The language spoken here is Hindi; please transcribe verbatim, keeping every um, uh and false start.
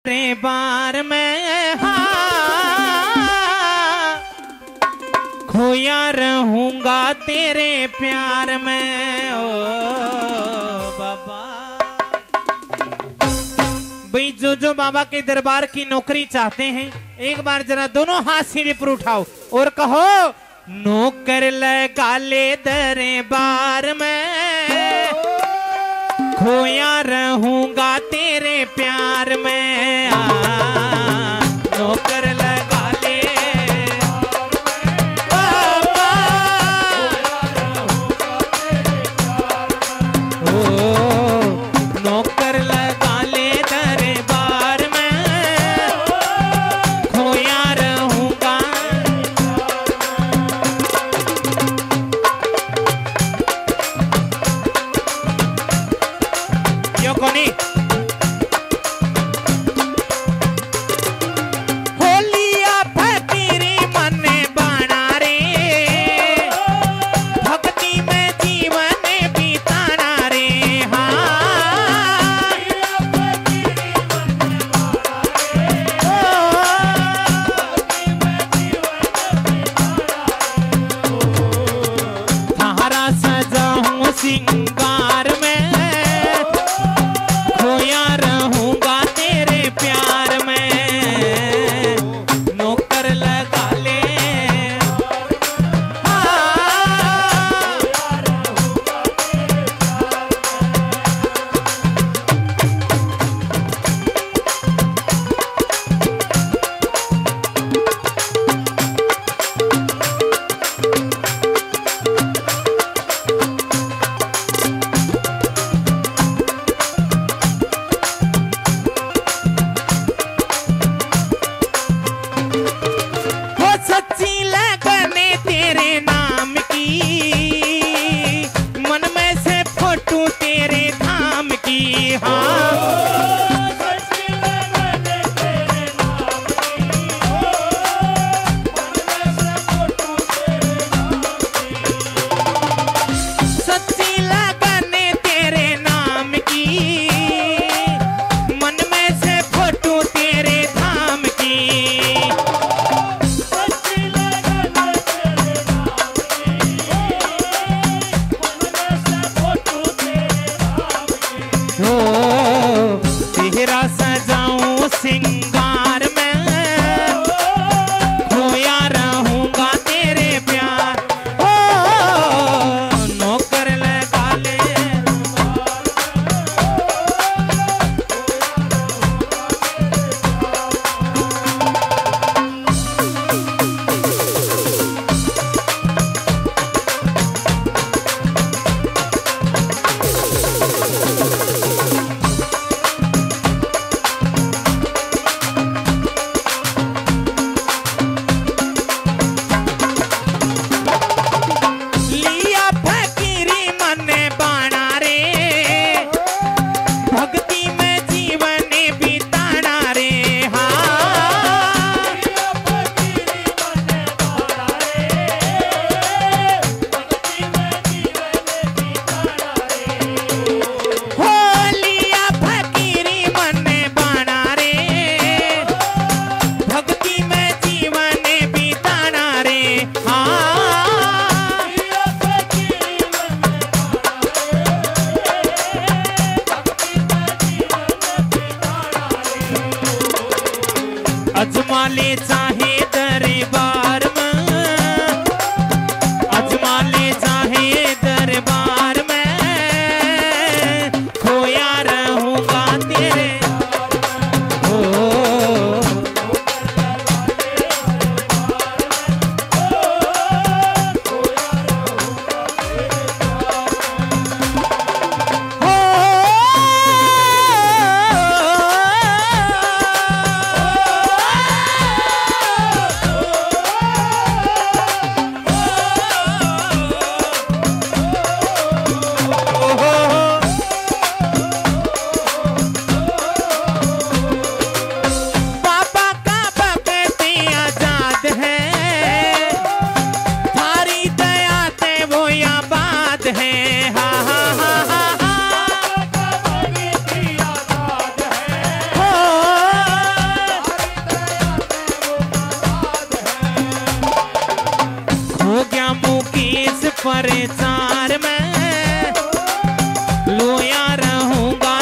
बार में हाँ खोया रहूंगा तेरे प्यार में ओ बाबा। भाई जो जो बाबा के दरबार की नौकरी चाहते हैं एक बार जरा दोनों हाथ सीढ़ी पर उठाओ और कहो नौकर लगा ले दरबार में खोया रहूंगा तेरे प्यार में आ, नौकर लगा ले बाबा ओ नौकर लगा ले दरबार में खोया रहूंगा। यो कोनी होलिया फकीरी मन बना रे भक्ति में जीवन बिताना रे हाँ थारा सजाऊं सिंगार में खोया रहूंगा तेरे प्यार में नौकर लगा ले वो सच्ची लगने तेरे नाम की मन में से फोटो तेरे धाम की हाँ सच्ची लगने तेरे नाम की मन में से फोटो तेरे धाम की ओ तेरा सजाऊं सिंगार में खोया रहूंगा तेरे प्यार ओ नौकर लगा ले लिया फकीरी मन बना रे भक्ति में जीवन बिताना रे हाँ हो लिया फकीरी मन बना रे भक्ति में जीवन बिताना रे हाँ अजमा ले चाहे दरबार में अजमा ले चाहे दरबार में खोया रहूंगा तेरे ओ चार में लोया रहूंगा